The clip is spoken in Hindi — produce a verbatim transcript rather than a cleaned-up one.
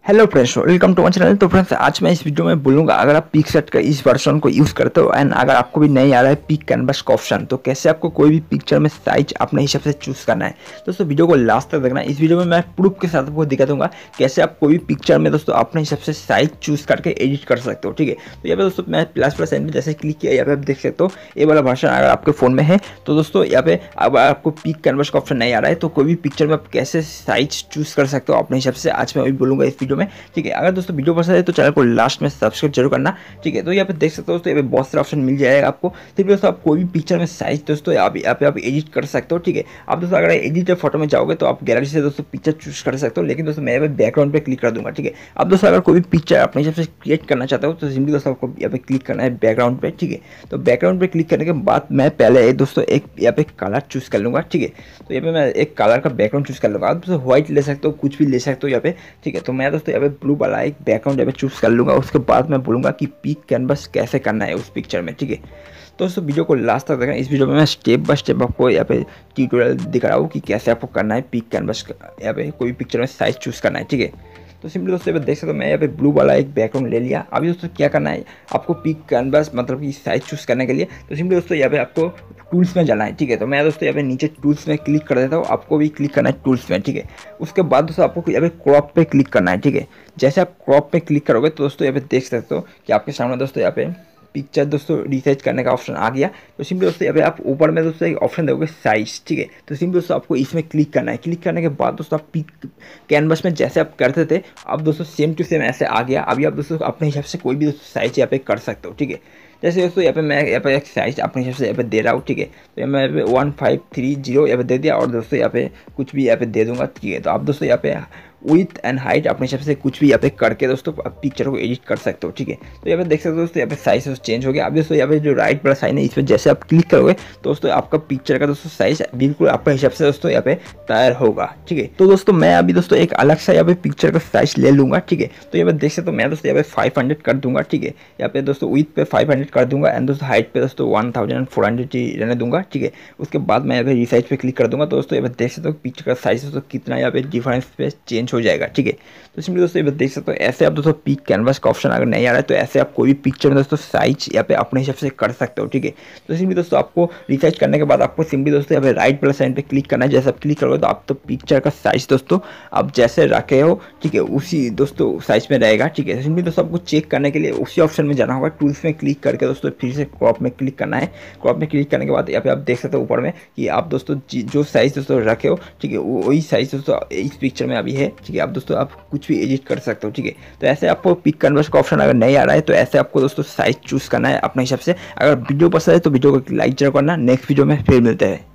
Hello friends, welcome to my channel. तो फ्रेंड्स, आज मैं इस वीडियो में बोलूँगा अगर आप पिक्सेट का इस वर्जन को यूज़ करते हो एंड अगर आपको भी नहीं आ रहा है पिक कैनवस का ऑप्शन, तो कैसे आपको कोई भी पिक्चर में साइज अपने हिसाब से चूज़ करना है। दोस्तों वीडियो को लास्ट तक देखना। इस वीडियो में मैं प्रूफ के साथ आपको दिखा दूंगा कैसे आप कोई भी पिक्चर में दोस्तों अपने हिसाब से साइज चूज़ करके एडिट कर सकते हो। ठीक है, तो यहाँ पे दोस्तों मैं प्लस प्लस एंड जैसे क्लिक किया, यहाँ पे आप देख सकते हो ये वाला वर्जन अगर आपके फ़ोन में है तो दोस्तों यहाँ पे अगर आपको पिक कैनवस का ऑप्शन नहीं आ रहा है तो कोई भी पिक्चर में आप कैसे साइज चूज़ कर सकते हो अपने हिसाब से, आज मैं वही बोलूँगा इस वीडियो में। ठीक है, अगर दोस्तों वीडियो पसंद है तो चैनल को लास्ट में सब्सक्राइब जरूर करना। ठीक है, तो यहाँ पे देख सकते हो दोस्तों यहाँ पे बहुत सारा ऑप्शन मिल जाएगा आपको। फिर दोस्तों आप कोई भी पिक्चर में साइज दोस्तों यहाँ पे यहाँ पे आप एडिट कर सकते हो। ठीक है, आप दोस्तों अगर एडिट फोटो में जाओगे तो आप गैलरी से दोस्तों पिक्चर चूज कर सकते हो, लेकिन दोस्तों मैं यहाँ पे बैकग्राउंड पे क्लिक कर दूंगा। ठीक है, आप दोस्तों अगर कोई भी पिक्चर अपने हिसाब से क्रिएट करना चाहते हो तो सिंपली दोस्तों आपको यहाँ पे क्लिक करना है बैकग्राउंड पे। ठीक है, तो बैकग्राउंड पे क्लिक करने के बाद मैं पहले दोस्तों एक यहाँ पे कलर चूज कर लूँगा। ठीक है, तो यहाँ पे मैं एक कलर का बैकग्राउंड चूज कर लूँगा। आप दोस्तों व्हाइट ले सकते हो, कुछ भी ले सकते हो यहाँ पे। ठीक है, तो मैं दोस्तों यहाँ पे ब्लू वाला एक बैकग्राउंड यहाँ पे चूज कर लूँगा। उसके बाद मैं बोलूँगा कि पिक कैनवस कैसे करना है उस पिक्चर में। ठीक है, तो दोस्तों वीडियो को लास्ट तक देखना। इस वीडियो में मैं स्टेप बाय स्टेप आपको यहाँ पे ट्यूटोरियल दिखा रहा हूँ कि कैसे आपको करना है पिक कैनवस यहाँ पे कोई भी पिक्चर में साइज चूज करना है। ठीक है, तो सिंपली दोस्तों यहाँ पे देख सकते हो मैं यहाँ पे ब्लू वाला एक बैकग्राउंड ले लिया। अभी दोस्तों क्या करना है आपको पिक कैनवस मतलब कि साइज चूज करने के लिए, तो सिंपली दोस्तों यहाँ पे आपको टूल्स में जाना है। ठीक है, तो मैं दोस्तों यहाँ पे नीचे टूल्स में क्लिक कर देता हूँ, आपको भी क्लिक करना है टूल्स में। ठीक है, उसके बाद दोस्तों आपको यहाँ पे क्रॉप पे क्लिक करना है। ठीक है, जैसे आप क्रॉप पे क्लिक करोगे तो दोस्तों यहाँ पे देख सकते हो कि आपके सामने दोस्तों यहाँ पे पिक्चर दोस्तों रिसाइज करने का ऑप्शन आ गया। तो सिंपली दोस्तों यहाँ पे आप ऊपर में दोस्तों एक ऑप्शन दोगे साइज। ठीक है, तो सिंपली दोस्तों आपको इसमें क्लिक करना है। क्लिक करने के बाद दोस्तों आप पिक कैनवस में जैसे आप करते थे अब दोस्तों सेम टू सेम ऐसे आ गया। अभी आप दोस्तों अपने हिसाब से कोई भी दोस्तों साइज यहाँ पे कर सकते हो। ठीक है, जैसे दोस्तों यहाँ पे मैं यहाँ पे एक साइज अपने हिसाब से यहाँ पे दे रहा हूँ। ठीक है, तो मैं यहाँ पे वन फाइव थ्री जीरो यहाँ पे दे दिया और दोस्तों यहाँ पे कुछ भी यहाँ पे दे दूंगा। ठीक है, तो आप दोस्तों यहाँ पे विथ एंड हाइट अपने हिसाब से कुछ भी यहाँ पे करके दोस्तों आप पिक्चर को एडिट कर सकते हो। ठीक है, तो यहाँ पे देख सकते हो दोस्तों यहाँ पे साइज चेंज हो गया। अब दोस्तों यहाँ पे जो राइट वाला साइन है इसमें जैसे आप क्लिक करोगे तो दोस्तों आपका पिक्चर का दोस्तों साइज बिल्कुल आपके हिसाब से दोस्तों यहाँ पे तैयार होगा। ठीक है, तो दोस्तों मैं अभी दोस्तों एक अलग सा यहाँ पे पिक्चर का साइज ले लूँगा। ठीक है, तो यहाँ पे देख सकते हो मैं दोस्तों यहाँ पे फाइव हंड्रेड कर दूंगा। ठीक है, यहाँ पे दोस्तों विथ पे फाइव हंड्रेड कर दूंगा एंड दोस्तों हाइट पे दोस्तों वन थाउजेंड फोर हंड्रेड ही रहने दूंगा। ठीक है, उसके बाद मैं यहाँ पे रिसाइज पे क्लिक कर दूंगा तो दोस्तों यहाँ पे देख सकते हो पिक्चर का साइज दोस्तों कितना यहाँ पे डिफरेंस पे चेंज हो जाएगा। ठीक है, तो सिंपली दोस्तों ये देख सकते हो ऐसे आप दोस्तों पिक कैनवस का ऑप्शन अगर नहीं आ रहा है तो ऐसे आप कोई भी पिक्चर में दोस्तों साइज यहाँ पे अपने हिसाब से कर सकते हो। ठीक है, तो सिंपली दोस्तों आपको रिसाइज करने के बाद आपको सिंपली दोस्तों यहाँ पे राइट वाला साइड पे क्लिक करना है। जैसे आप क्लिक करोगे तो आप तो पिक्चर का साइज दोस्तों आप जैसे रखे हो ठीक है उसी दोस्तों साइज में रहेगा। ठीक है, सिंपली दोस्तों आपको चेक करने के लिए उसी ऑप्शन में जाना होगा, टूल्स में क्लिक करके दोस्तों फिर से क्रॉप में क्लिक करना है। क्रॉप में क्लिक करने के बाद यहाँ पे आप देख सकते हो ऊपर में कि आप दोस्तों जो साइज दोस्तों रखे हो ठीक है वही साइज दोस्तों इस पिक्चर में अभी है। ठीक है, आप दोस्तों आप कुछ भी एडिट कर सकते हो। ठीक है, तो ऐसे आपको पिक कैनवस का ऑप्शन अगर नहीं आ रहा है तो ऐसे आपको दोस्तों साइज चूज करना है अपने हिसाब से। अगर वीडियो पसंद है तो वीडियो को लाइक जरूर करना। नेक्स्ट वीडियो में फिर मिलते हैं।